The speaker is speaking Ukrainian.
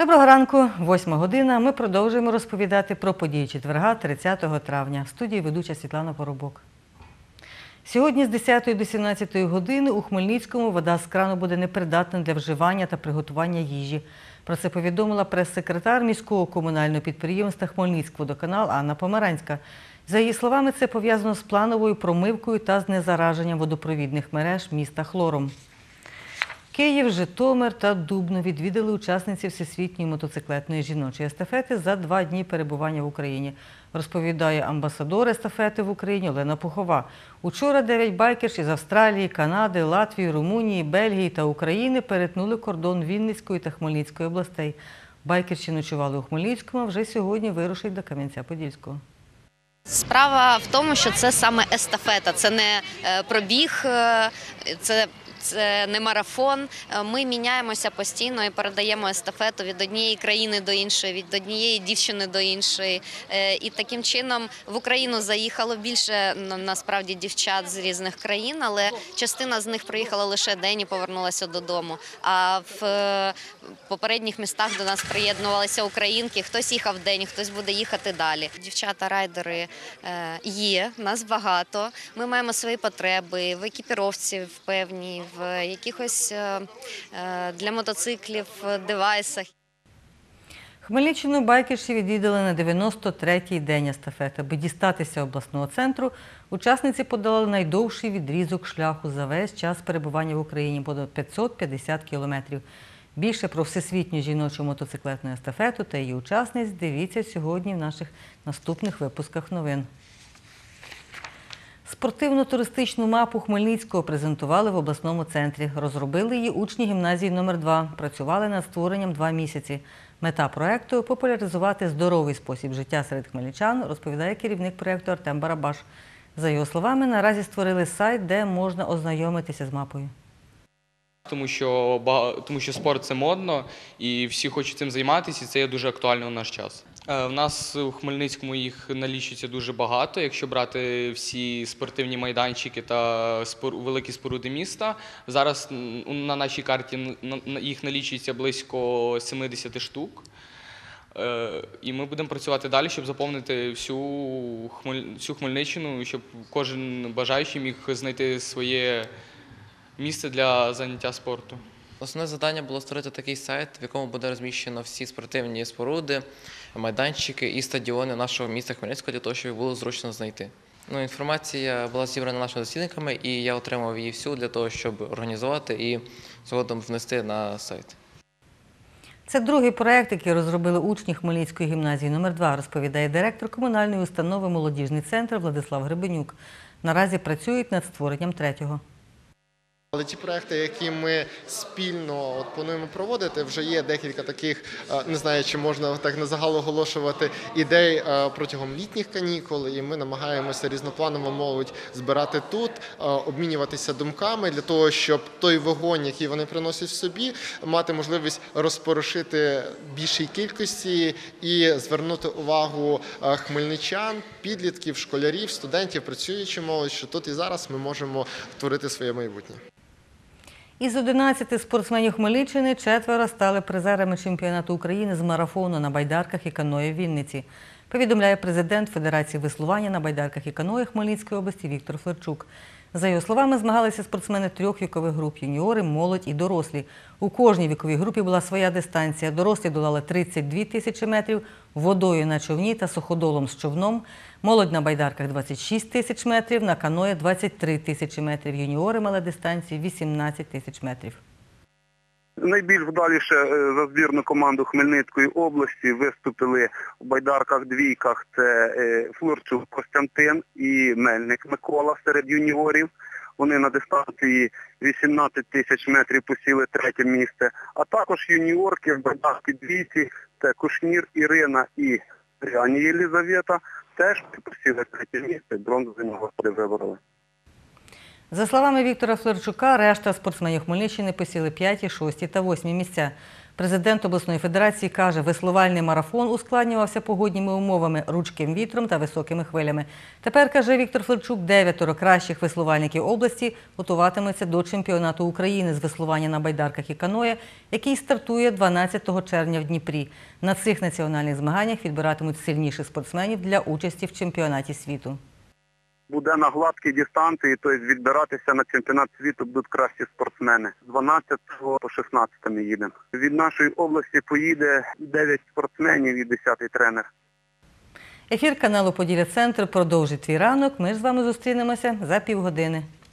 Доброго ранку, 8 година. Ми продовжуємо розповідати про події четверга, 30 травня. В студії ведуча Світлана Поробок. Сьогодні з 10 до 17 години у Хмельницькому вода з крану буде непридатна для вживання та приготування їжі. Про це повідомила прес-секретар міського комунального підприємства «Хмельницькводоканал» Анна Померанська. За її словами, це пов'язано з плановою промивкою та знезараженням водопровідних мереж міста хлором. Київ, Житомир та Дубно відвідали учасниці Всесвітньої мотоциклетної жіночої естафети за 2 дні перебування в Україні. Розповідає амбасадор естафети в Україні Олена Пухова. Учора 9 байкерш із Австралії, Канади, Латвії, Румунії, Бельгії та України перетнули кордон Вінницької та Хмельницької областей. Байкерші ночували у Хмельницькому, а вже сьогодні вирушать до Кам'янця-Подільського. Справа в тому, що це саме естафета, це не пробіг, це не марафон. Ми міняємося постійно і передаємо естафету від однієї країни до іншої, від однієї дівчини до іншої. І таким чином в Україну заїхало більше, насправді, дівчат з різних країн, але частина з них проїхала лише день і повернулася додому. А в попередніх містах до нас приєднувалися українки, хтось їхав день, хтось буде їхати далі. Дівчата-райдери є, нас багато. Ми маємо свої потреби в екіпіровці, в певній, в якихось для мотоциклів девайсах. Хмельниччину байкерші відвідали на 93-й день естафети. Аби дістатися обласного центру, учасниці подолали найдовший відрізок шляху за весь час перебування в Україні – понад 550 кілометрів. Більше про Всесвітню жіночу мотоциклетну естафету та її учасниць дивіться сьогодні в наших наступних випусках новин. Спортивно-туристичну мапу Хмельницького презентували в обласному центрі. Розробили її учні гімназії номер 2. Працювали над створенням 2 місяці. Мета проєкту – популяризувати здоровий спосіб життя серед хмельничан, розповідає керівник проєкту Артем Барабаш. За його словами, наразі створили сайт, де можна ознайомитися з мапою. Тому що спорт – це модно, і всі хочуть цим займатися, і це є дуже актуально у наш час. В нас у Хмельницькому їх налічується дуже багато, якщо брати всі спортивні майданчики та великі споруди міста. Зараз на нашій карті їх налічується близько 70 штук. І ми будемо працювати далі, щоб заповнити всю Хмельниччину, щоб кожен бажаючий міг знайти своє місце для заняття спорту. Основне завдання було створити такий сайт, в якому буде розміщено всі спортивні споруди, майданчики і стадіони нашого міста Хмельницького, для того, щоб їх було зручно знайти. Інформація була зібрана нашими дослідниками, і я отримав її всю для того, щоб організувати і згодом внести на сайт. Це другий проєкт, який розробили учні Хмельницької гімназії номер 2, розповідає директор комунальної установи «Молодіжний центр» Владислав Гребенюк. Наразі працюють над створенням 3-го. Але ті проекти, які ми спільно плануємо проводити, вже є декілька таких, не знаю, чи можна так на загал оголошувати, ідей протягом літніх канікул, і ми намагаємося різнопланово молодь збирати тут, обмінюватися думками для того, щоб той вогонь, який вони приносять в собі, мати можливість розпорошити більшій кількості і звернути увагу хмельничан, підлітків, школярів, студентів, працюючи молодь, що тут і зараз ми можемо творити своє майбутнє. Із 11 спортсменів Хмельниччини 4 стали призерами чемпіонату України з марафону на байдарках і каное в Вінниці. Повідомляє президент Федерації веслування на байдарках і каное Хмельницької області Віктор Флерчук. За його словами, змагалися спортсмени 3 вікових груп – юніори, молодь і дорослі. У кожній віковій групі була своя дистанція. Дорослі долали 32 тисячі метрів, водою на човні та суходолом з човном. Молодь на байдарках – 26 тисяч метрів, на каное – 23 тисячі метрів. Юніори мали дистанцію – 18 тисяч метрів. Найбільш вдаліше за збірну команду Хмельницької області виступили у байдарках-двійках. Це Флорчук Костянтин і Мельник Микола серед юніорів. Вони на дистанції 18 тисяч метрів посіли 3-те місце. А також юніорки в байдарки-двійці – це Кушнір Ірина і Ряні Єлізавета. Теж посіли 3-те місце, бронзові нагороди вибороли. За словами Віктора Флерчука, решта спортсменів Хмельниччини посіли 5, 6 та 8 місця. Президент обласної федерації каже, веслувальний марафон ускладнювався погодніми умовами, ручким вітром та високими хвилями. Тепер, каже Віктор Фельчук, 9 кращих веслувальників області готуватимуться до чемпіонату України з веслування на байдарках і каное, який стартує 12 червня в Дніпрі. На цих національних змаганнях відбиратимуть сильніших спортсменів для участі в чемпіонаті світу. Буде на гладкій дистанції, тобто відбиратися на чемпіонат світу будуть кращі спортсмени. З 12 по 16 ми їдемо. Від нашої області поїде 9 спортсменів і 10-й тренер. Ефір каналу «Поділля Центр» продовжить твій ранок. Ми ж з вами зустрінемося за півгодини.